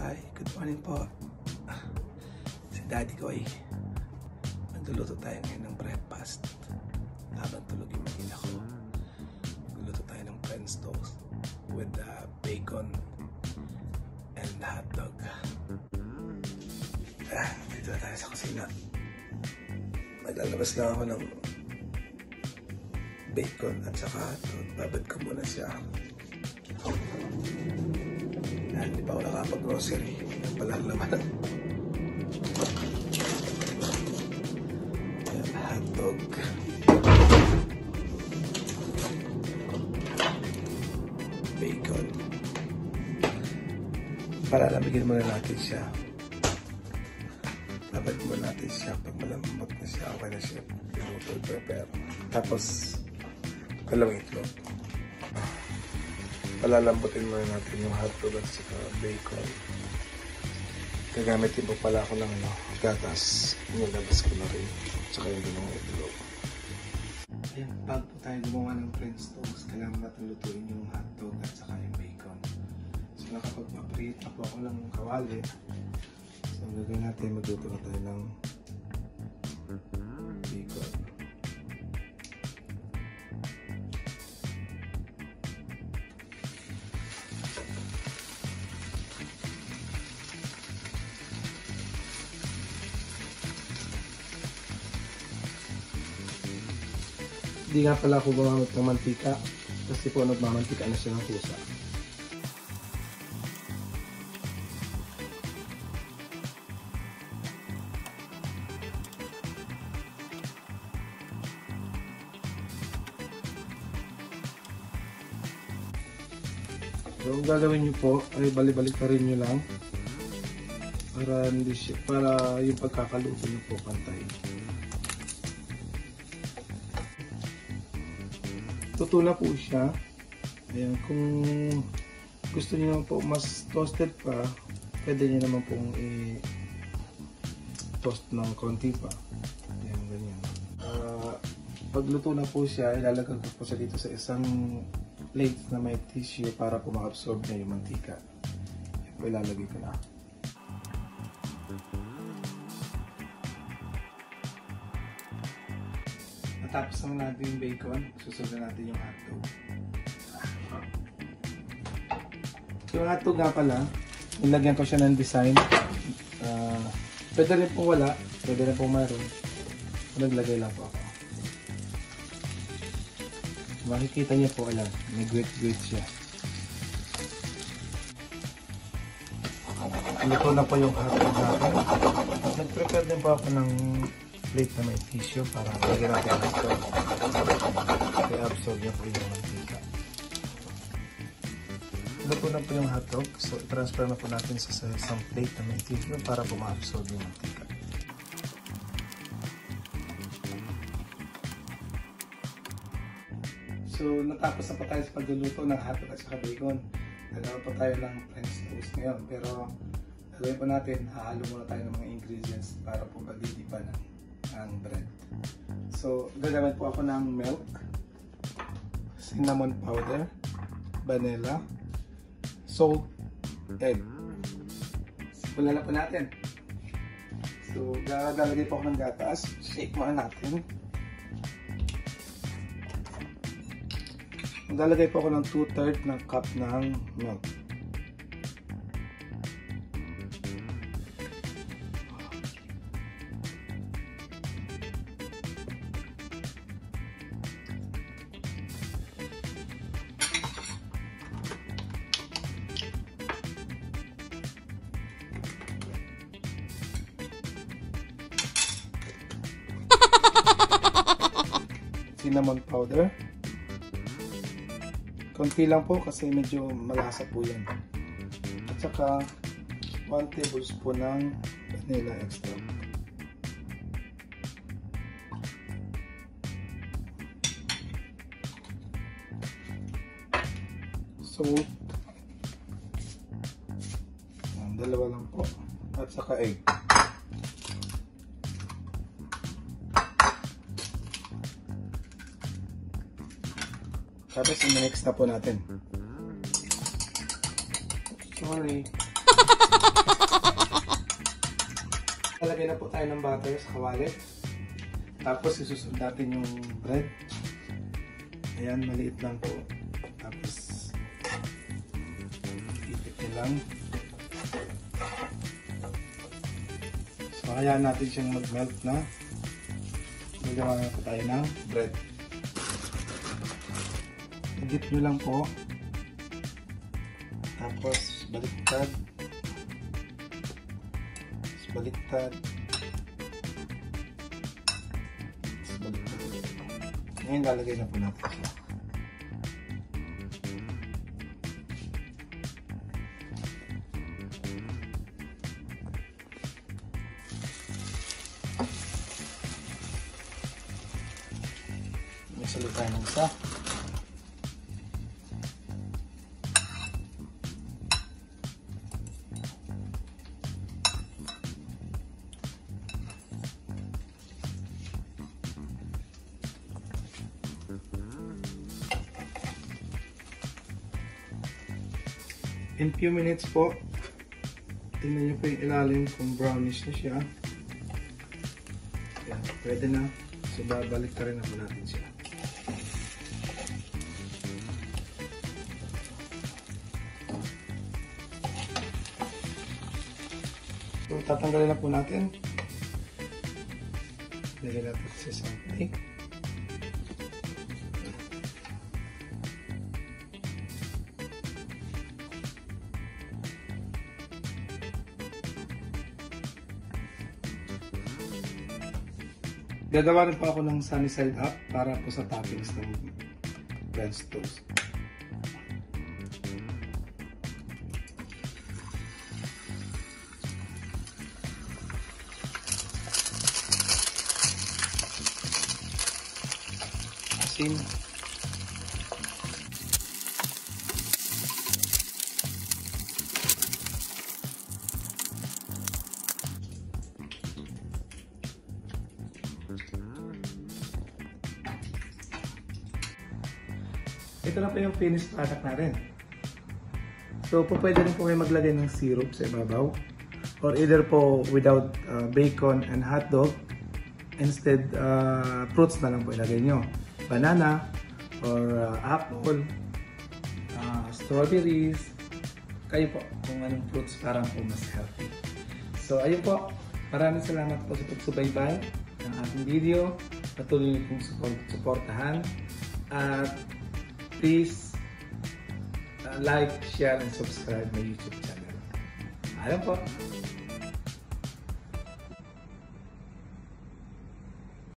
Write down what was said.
Hi, good morning po. Si Daddy ko ay nagluluto tayo ngayon ng breakfast. Habang tulog yung magina ko, nagluluto tayo ng French toast with bacon and hotdog. Dito na tayo sa kusina. Maglalabas lang ako ng bacon at saka hotdog. Babad ko muna siya. Hindi pa ako nakapag-grocery. Yan pala naman. Yan, hotdog. Bacon. Palalamigin muna natin siya. Babad muna natin siya. Pag malambot na siya, okay na siya. Prepare. Tapos, kalawang itlog. Palalambutin muna natin yung hotdog at saka bacon. Gagamitin po pala ako ng gatas. Nilabas ko na rin. Saka yung dalawang itlog. Ayan, bago po tayo gumawa ng French toast, kailangan natin lutuin yung hotdog at saka yung bacon. So nakapag-preheat na po ako ng kawali. So ang gagawin natin, magluto na tayo ng bacon. Hindi nga pala ako gumamit ng mantika kasi po nagmamantika na siya ng kusa. So ang gagawin nyo po ay balik-balik pa rin nyo lang para yung pagkakaluto nyo po pantay. Tuto na po siya. Ayan, kung gusto niyo po mas toasted pa, pwede niyo naman pong i-toast ng konti pa. Ayan, ganyan. Pagluto na po siya, ilalagay ko po siya dito sa isang plate na may tissue para po ma-absorb na yung mantika. Ayan po, ilalagay ko na. Tapos naman natin yung bacon, susunod natin yung hotdog. Yung hotdog nga pala, nilagyan ko siya ng design. Pwede rin pong wala, pwede rin pong mayroon. Naglagay lang po ako. Makikita niyo po, alam, may great siya. Luto na po yung hotdog natin. Nag-prepare din po ako ng plate na may tissue para lagyan natin ang hotdog. I-absorb niya po yung mantika. Luto na po yung hotdog. So, i-transfer na po natin sa isang plate na may tissue para po ma-absorb yung mantika. So, natapos na po tayo sa pagluluto ng hotdog at saka bacon. Nagawa po tayo ng French toast ngayon. Pero, gagawin po natin, hahalo muna tayo ng mga ingredients para po magdidipa ng bread. So, gagamit po ako ng milk, cinnamon powder, vanilla, salt, egg. Simulan na po natin. So, gagalagay po ako ng gatas. Shake muna natin. Maglalagay po ako ng 2/3 ng cup ng milk. Cinnamon powder. Konti lang po kasi medyo malasa po yan. At saka 1 tablespoon ng vanilla extract. Salt. Dalawa lang po. At saka egg. Tapos i-mix na po natin. Sorry. Lalagay na po tayo ng butter sa kawali. Tapos isusunod natin yung bread. Ayan, maliit lang po. Tapos ipit nyo lang. So hayaan natin siyang mag-melt na. Magawa na po tayo ng bread. Dip nyo lang po. Tapos baliktad. Tapos baliktad. Tapos baliktad ulit. Ngayon lalagay na po natin siya. May salit tayo ng isa. In few minutes po, tingnan nyo po yung ilalim kung brownish na siya. Yan, pwede na. So babalik ka rin ako natin siya. So tatanggalin na po natin. Lagyan natin sa isang plate. Gagawa rin pa ako ng sunny side up para po sa toppings ng French toast. Asin. Ito na po yung finished product natin. So, po pwede rin po kayo maglagay ng syrup sa ibabaw. Or either po without bacon and hotdog. Instead, fruits na lang po ilagay nyo. Banana, or apple, strawberries. Kayo po kung anong fruits parang po mas healthy. So, ayun po. Maraming salamat po sa pagsubaybay ng ating video. Patuloy niyo pong supportahan. At please like, share, and subscribe my YouTube channel. Alam po.